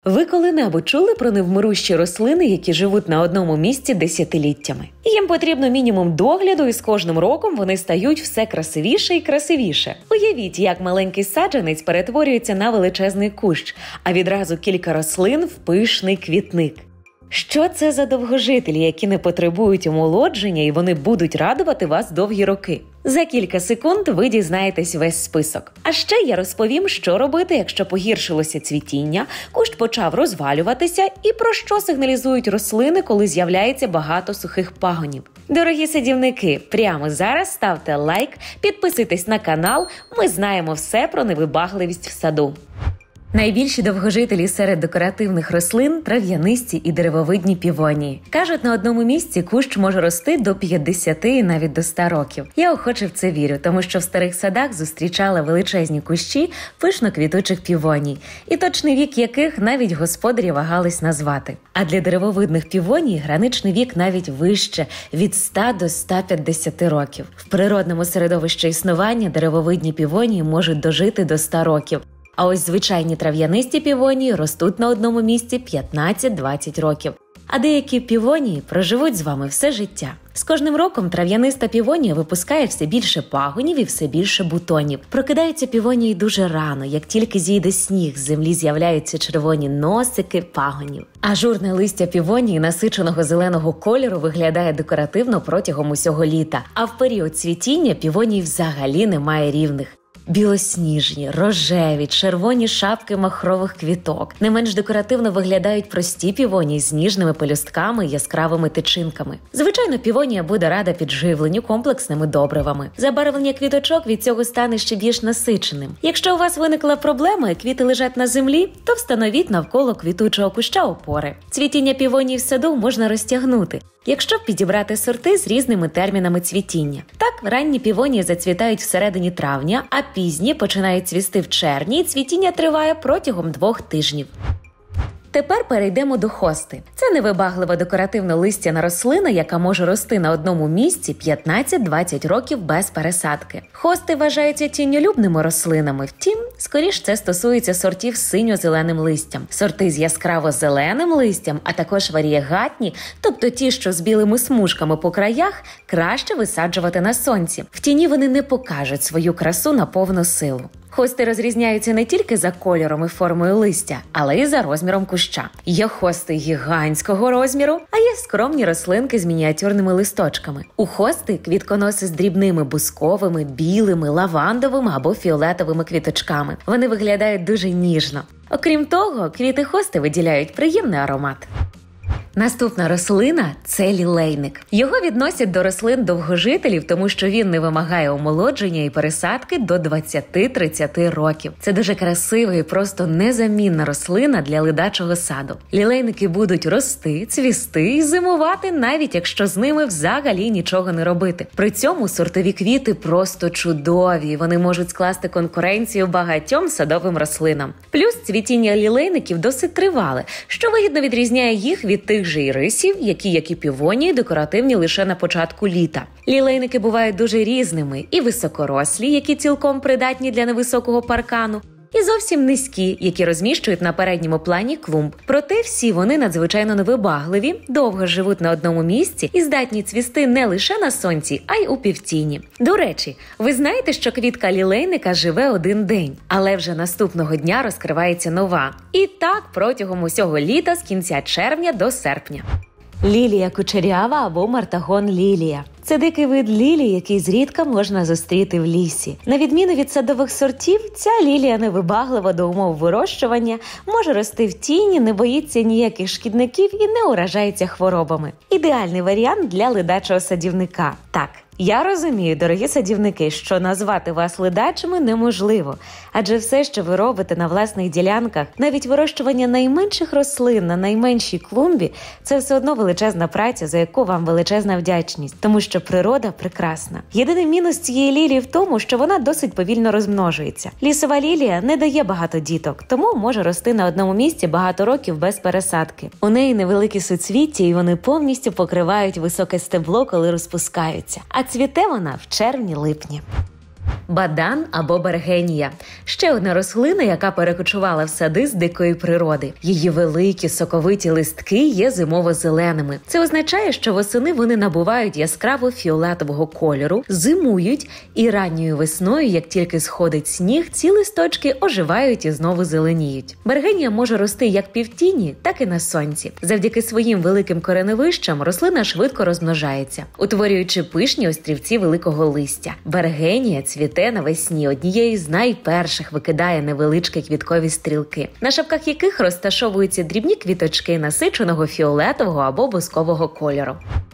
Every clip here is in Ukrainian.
Ви коли-небудь чули про невмирущі рослини, які живуть на одному місці десятиліттями? Їм потрібно мінімум догляду, і з кожним роком вони стають все красивіше і красивіше. Уявіть, як маленький саджанець перетворюється на величезний кущ, а відразу кілька рослин в пишний квітник. Що це за довгожителі, які не потребують омолодження, і вони будуть радувати вас довгі роки? За кілька секунд ви дізнаєтесь весь список. А ще я розповім, що робити, якщо погіршилося цвітіння, кущ почав розвалюватися, і про що сигналізують рослини, коли з'являється багато сухих пагонів. Дорогі садівники, прямо зараз ставте лайк, підписуйтесь на канал, ми знаємо все про невибагливість в саду. Найбільші довгожителі серед декоративних рослин – трав'янисті і деревовидні півонії. Кажуть, на одному місці кущ може рости до 50 і навіть до 100 років. Я охоче в це вірю, тому що в старих садах зустрічала величезні кущі пишно-квітучих півоній, і точний вік яких навіть господарі вагались назвати. А для деревовидних півоній граничний вік навіть вище – від 100 до 150 років. В природному середовищі існування деревовидні півонії можуть дожити до 100 років. А ось звичайні трав'янисті півонії ростуть на одному місці 15-20 років. А деякі півонії проживуть з вами все життя. З кожним роком трав'яниста півонія випускає все більше пагонів і все більше бутонів. Прокидаються півонії дуже рано, як тільки зійде сніг, з землі з'являються червоні носики пагонів. Ажурне листя півонії насиченого зеленого кольору виглядає декоративно протягом усього літа, а в період цвітіння півоній взагалі немає рівних. Білосніжні, рожеві, червоні шапки махрових квіток. Не менш декоративно виглядають прості півонії з ніжними пелюстками і яскравими тичинками. Звичайно, півонія буде рада підживленню комплексними добривами. Забарвлення квіточок від цього стане ще більш насиченим. Якщо у вас виникла проблема і квіти лежать на землі, то встановіть навколо квітучого куща опори. Цвітіння півоній в саду можна розтягнути, якщо підібрати сорти з різними термінами цвітіння. Так, ранні півонії зацвітають всередині травня, а пізні починають цвісти в червні, і цвітіння триває протягом 2 тижнів. Тепер перейдемо до хости. Це невибаглива декоративно-листяна рослина, яка може рости на одному місці 15-20 років без пересадки. Хости вважаються тіньолюбними рослинами, втім, скоріш це стосується сортів з синьо-зеленим листям. Сорти з яскраво-зеленим листям, а також варієгатні, тобто ті, що з білими смужками по краях, краще висаджувати на сонці. В тіні вони не покажуть свою красу на повну силу. Хости розрізняються не тільки за кольором і формою листя, але й за розміром куща. Є хости гігантського розміру, а є скромні рослинки з мініатюрними листочками. У хости квітконоси з дрібними бусковими, білими, лавандовими або фіолетовими квіточками. Вони виглядають дуже ніжно. Окрім того, квіти хости виділяють приємний аромат. Наступна рослина – це лілейник. Його відносять до рослин довгожителів, тому що він не вимагає омолодження і пересадки до 20-30 років. Це дуже красива і просто незамінна рослина для ледачого саду. Лілейники будуть рости, цвісти і зимувати, навіть якщо з ними взагалі нічого не робити. При цьому сортові квіти просто чудові, вони можуть скласти конкуренцію багатьом садовим рослинам. Плюс цвітіння лілейників досить тривале, що вигідно відрізняє їх від тих же ірисів, які, як і півонії, декоративні лише на початку літа. Лілейники бувають дуже різними, і високорослі, які цілком придатні для невисокого паркану, і зовсім низькі, які розміщують на передньому плані клумб. Проте всі вони надзвичайно невибагливі, довго живуть на одному місці і здатні цвісти не лише на сонці, а й у півтіні. До речі, ви знаєте, що квітка лілейника живе 1 день, але вже наступного дня розкривається нова. І так протягом усього літа з кінця червня до серпня. Лілія кучерява або мартагон лілія. Це дикий вид лілії, який зрідка можна зустріти в лісі. На відміну від садових сортів, ця лілія невибаглива до умов вирощування, може рости в тіні, не боїться ніяких шкідників і не уражається хворобами. Ідеальний варіант для ледачого садівника. Так, я розумію, дорогі садівники, що назвати вас ледачими неможливо, адже все, що ви робите на власних ділянках, навіть вирощування найменших рослин на найменшій клумбі, це все одно величезна праця, за яку вам величезна вдячність, тому що природа прекрасна. Єдиний мінус цієї лілії в тому, що вона досить повільно розмножується. Лісова лілія не дає багато діток, тому може рости на одному місці багато років без пересадки. У неї невеликі суцвіття, і вони повністю покривають високе стебло, коли розпускаються. А цвіте вона в червні-липні. Бадан або бергенія – ще одна рослина, яка перекочувала в сади з дикої природи. Її великі соковиті листки є зимово-зеленими. Це означає, що восени вони набувають яскраво фіолетового кольору, зимують і ранньою весною, як тільки сходить сніг, ці листочки оживають і знову зеленіють. Бергенія може рости як півтіні, так і на сонці. Завдяки своїм великим кореневищам рослина швидко розмножається, утворюючи пишні острівці великого листя. Бергенія цвіте навесні, однією з найперших викидає невеличкі квіткові стрілки, на шапках яких розташовуються дрібні квіточки насиченого фіолетового або бускового кольору.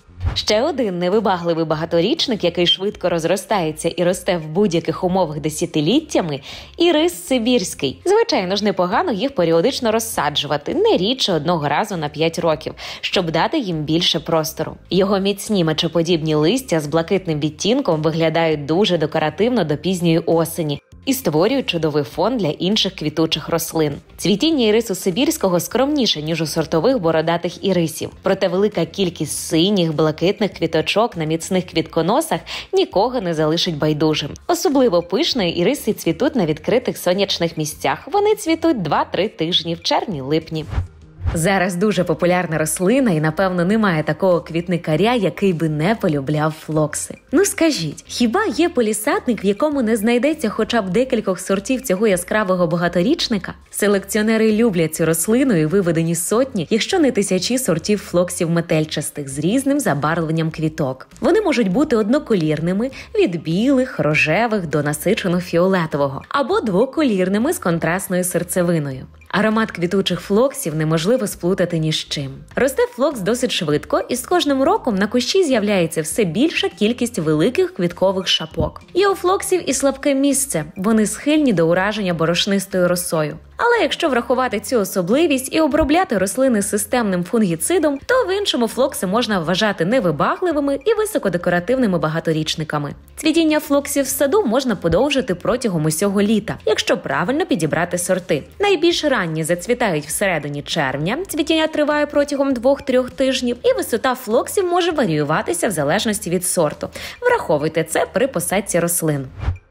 Ще один невибагливий багаторічник, який швидко розростається і росте в будь-яких умовах десятиліттями – ірис сибірський. Звичайно ж, непогано їх періодично розсаджувати, не рідше одного разу на 5 років, щоб дати їм більше простору. Його міцні мечеподібні листя з блакитним відтінком виглядають дуже декоративно до пізньої осені і створюють чудовий фон для інших квітучих рослин. Цвітіння ірису сибірського скромніше, ніж у сортових бородатих ірисів. Проте велика кількість синіх, блакитних квіточок на міцних квітконосах нікого не залишить байдужим. Особливо пишно іриси цвітуть на відкритих сонячних місцях. Вони цвітуть 2-3 тижні в червні-липні. Зараз дуже популярна рослина і, напевно, немає такого квітникаря, який би не полюбляв флокси. Ну скажіть, хіба є полісадник, в якому не знайдеться хоча б декількох сортів цього яскравого багаторічника? Селекціонери люблять цю рослину і виведені сотні, якщо не тисячі сортів флоксів метельчастих з різним забарвленням квіток. Вони можуть бути одноколірними – від білих, рожевих до насичено фіолетового, або двоколірними з контрастною серцевиною. Аромат квітучих флоксів неможливо сплутати ні з чим. Росте флокс досить швидко, і з кожним роком на кущі з'являється все більша кількість великих квіткових шапок. Є у флоксів і слабке місце – вони схильні до ураження борошнистою росою. Але якщо врахувати цю особливість і обробляти рослини системним фунгіцидом, то в іншому флокси можна вважати невибагливими і високодекоративними багаторічниками. Цвітіння флоксів в саду можна подовжити протягом усього літа, якщо правильно підібрати сорти. Найбільш ранні зацвітають всередині червня, цвітіння триває протягом 2-3 тижнів, і висота флоксів може варіюватися в залежності від сорту. Враховуйте це при посадці рослин.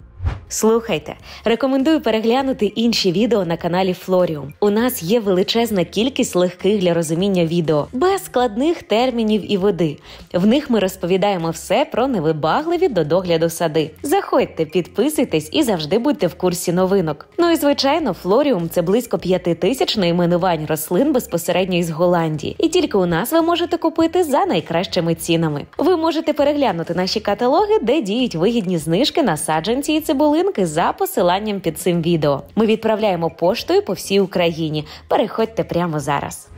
Слухайте, рекомендую переглянути інші відео на каналі Флоріум. У нас є величезна кількість легких для розуміння відео, без складних термінів і води. В них ми розповідаємо все про невибагливі до догляду сади. Заходьте, підписуйтесь і завжди будьте в курсі новинок. Ну і звичайно, Флоріум – це близько 5000 найменувань рослин безпосередньо із Голландії. І тільки у нас ви можете купити за найкращими цінами. Ви можете переглянути наші каталоги, де діють вигідні знижки на саджанці і цибулинки за посиланням під цим відео. Ми відправляємо поштою по всій Україні. Переходьте прямо зараз.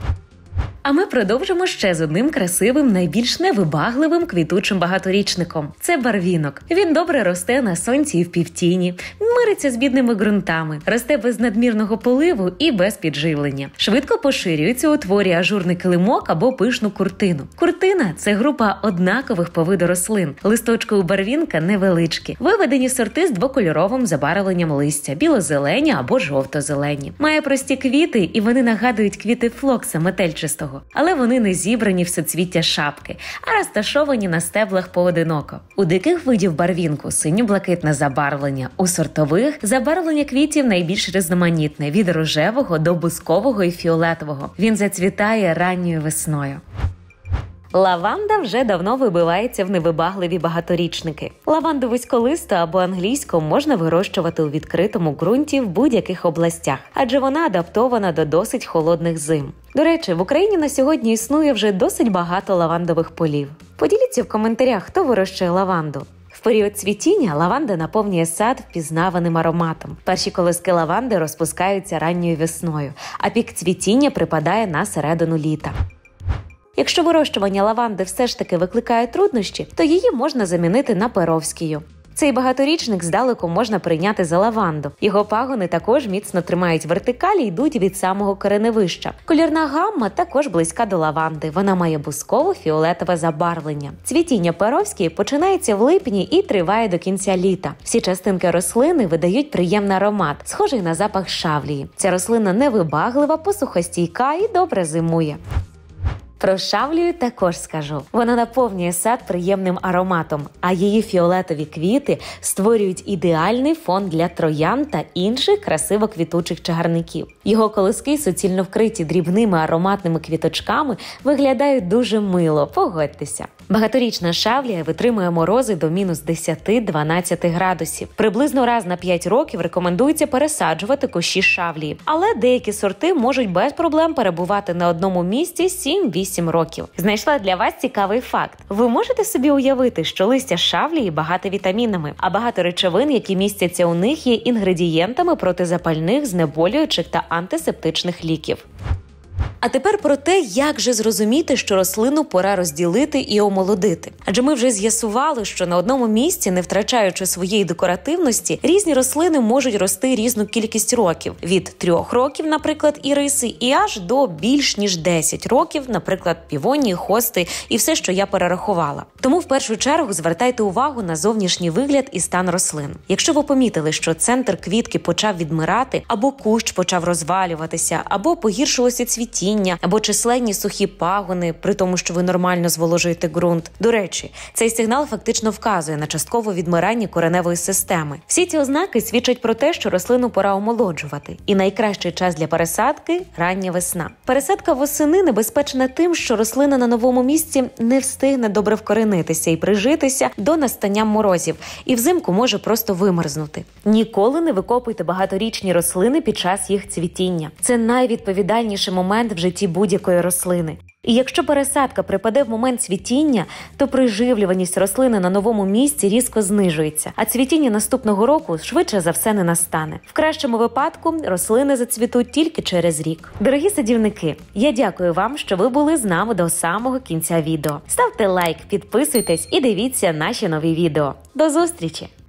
А ми продовжимо ще з одним красивим, найбільш невибагливим квітучим багаторічником. Це барвінок. Він добре росте на сонці і в півтіні, мириться з бідними ґрунтами, росте без надмірного поливу і без підживлення. Швидко поширюється, утворює ажурний килимок або пишну куртину. Куртина – це група однакових по виду рослин. Листочки у барвінка невеличкі. Виведені сорти з двокольоровим забарвленням листя – біло-зелені або жовто-зелені. Має прості квіти, і вони нагадують квіти флокса метельчастого. Але вони не зібрані в суцвіття шапки, а розташовані на стеблах поодиноко. У диких видів барвінку синьо-блакитне забарвлення, у сортових забарвлення квітів найбільш різноманітне – від рожевого до бускового і фіолетового. Він зацвітає ранньою весною. Лаванда вже давно вибивається в невибагливі багаторічники. Лаванду вузьколисту або англійську можна вирощувати у відкритому ґрунті в будь-яких областях, адже вона адаптована до досить холодних зим. До речі, в Україні на сьогодні існує вже досить багато лавандових полів. Поділіться в коментарях, хто вирощує лаванду. В період цвітіння лаванда наповнює сад впізнаваним ароматом. Перші колоски лаванди розпускаються ранньою весною, а пік цвітіння припадає на середину літа. Якщо вирощування лаванди все ж таки викликає труднощі, то її можна замінити на перовськію. Цей багаторічник здалеку можна прийняти за лаванду. Його пагони також міцно тримають вертикаль і йдуть від самого кореневища. Колірна гамма також близька до лаванди. Вона має бусково-фіолетове забарвлення. Цвітіння перовської починається в липні і триває до кінця літа. Всі частинки рослини видають приємний аромат, схожий на запах шавлії. Ця рослина невибаглива, посухостійка і добре зимує. Про шавлію також скажу. Вона наповнює сад приємним ароматом, а її фіолетові квіти створюють ідеальний фон для троянд та інших красиво квітучих чагарників. Його колоски, суцільно вкриті дрібними ароматними квіточками, виглядають дуже мило, погодьтеся. Багаторічна шавлія витримує морози до мінус 10-12 градусів. Приблизно раз на 5 років рекомендується пересаджувати кущі шавлії, але деякі сорти можуть без проблем перебувати на одному місці 7-8 років. Знайшла для вас цікавий факт. Ви можете собі уявити, що листя шавлії багате вітамінами, а багато речовин, які містяться у них, є інгредієнтами протизапальних, знеболюючих та антисептичних ліків. А тепер про те, як же зрозуміти, що рослину пора розділити і омолодити. Адже ми вже з'ясували, що на одному місці, не втрачаючи своєї декоративності, різні рослини можуть рости різну кількість років. Від 3 років, наприклад, іриси, і аж до більш ніж 10 років, наприклад, півонії, хости і все, що я перерахувала. Тому в першу чергу звертайте увагу на зовнішній вигляд і стан рослин. Якщо ви помітили, що центр квітки почав відмирати, або кущ почав розвалюватися, або погіршилося цвітіння, або численні сухі пагони, при тому, що ви нормально зволожуєте ґрунт. До речі, цей сигнал фактично вказує на часткове відмирання кореневої системи. Всі ці ознаки свідчать про те, що рослину пора омолоджувати. І найкращий час для пересадки – рання весна. Пересадка восени небезпечна тим, що рослина на новому місці не встигне добре вкоренитися і прижитися до настання морозів, і взимку може просто вимерзнути. Ніколи не викопуйте багаторічні рослини під час їх цвітіння. Це найвідповідальніший момент в житті будь-якої рослини. І якщо пересадка припаде в момент цвітіння, то приживлюваність рослини на новому місці різко знижується, а цвітіння наступного року швидше за все не настане. В кращому випадку рослини зацвітуть тільки через рік. Дорогі садівники, я дякую вам, що ви були з нами до самого кінця відео. Ставте лайк, підписуйтесь і дивіться наші нові відео. До зустрічі!